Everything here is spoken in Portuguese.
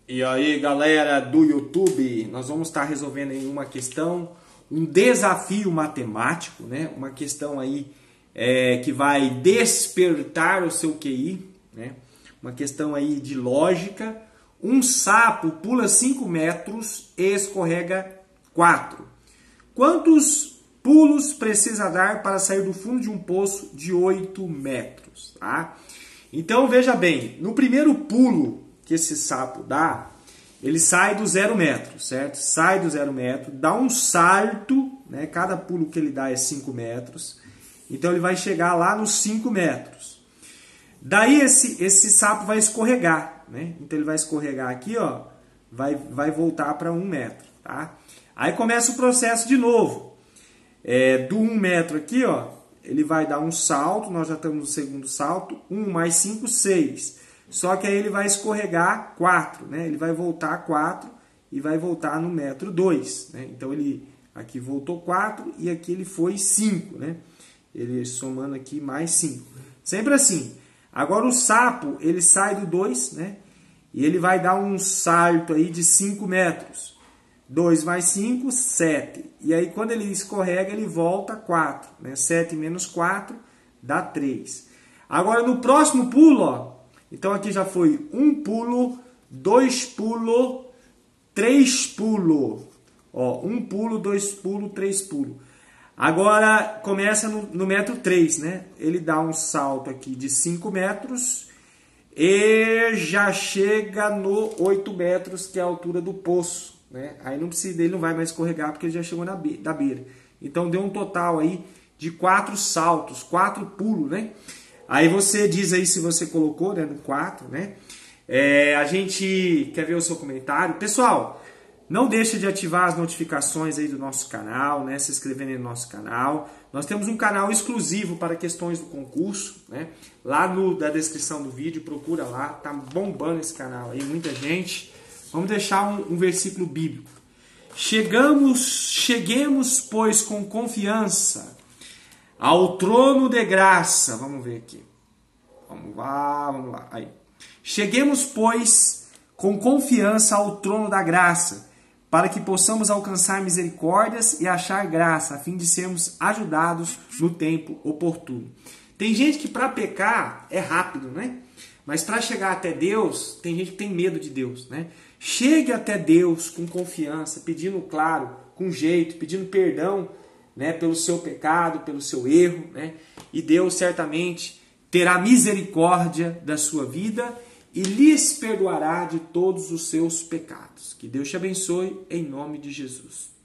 E aí, galera do YouTube, nós vamos estar resolvendo aí uma questão, um desafio matemático, né? Uma questão aí que vai despertar o seu QI, né? Uma questão aí de lógica. Um sapo pula 5 metros e escorrega 4. Quantos pulos precisa dar para sair do fundo de um poço de 8 metros? Tá? Então, veja bem, no primeiro pulo que esse sapo dá, ele sai do 0 metro, certo? Sai do 0 metro, dá um salto, né? Cada pulo que ele dá é 5 metros. Então, ele vai chegar lá nos 5 metros. Daí, esse sapo vai escorregar, né? Então, ele vai escorregar aqui, ó, vai voltar para 1 metro, tá? Aí, começa o processo de novo. Do 1 metro aqui, ó, ele vai dar um salto, nós já estamos no segundo salto, 1 mais 5, 6. Só que aí ele vai escorregar 4, né? Ele vai voltar 4 e vai voltar no metro 2, né? Então ele aqui voltou 4 e aqui ele foi 5, né? Ele somando aqui mais 5. Sempre assim. Agora o sapo, ele sai do 2, né? E ele vai dar um salto aí de 5 metros. 2 mais 5, 7. E aí quando ele escorrega, ele volta 4, né? 7 menos 4 dá 3. Agora no próximo pulo, ó, então aqui já foi 1 pulo, 2 pulo, 3 pulo. Ó, 1 pulo, 2 pulo, 3 pulo. Agora começa no metro 3, né? Ele dá um salto aqui de 5 metros e já chega no 8 metros, que é a altura do poço, né? Aí não precisa, ele não vai mais escorregar porque ele já chegou da beira. Então deu um total aí de 4 saltos, 4 pulos, né? Aí você diz aí se você colocou, né, no 4, né? A gente quer ver o seu comentário. Pessoal, não deixa de ativar as notificações aí do nosso canal, né? Se inscrevendo no nosso canal. Nós temos um canal exclusivo para questões do concurso, né? Lá na descrição do vídeo, procura lá. Tá bombando esse canal aí, muita gente. Vamos deixar um versículo bíblico. Cheguemos, pois, com confiança ao trono de graça. Vamos ver aqui. Vamos lá. Aí. Cheguemos, pois, com confiança ao trono da graça, para que possamos alcançar misericórdias e achar graça, a fim de sermos ajudados no tempo oportuno. Tem gente que para pecar é rápido, né? Mas para chegar até Deus, tem gente que tem medo de Deus, né? Chegue até Deus com confiança, pedindo, claro, com jeito, pedindo perdão, né, pelo seu pecado, pelo seu erro, né? E Deus certamente terá misericórdia da sua vida e lhes perdoará de todos os seus pecados. Que Deus te abençoe em nome de Jesus.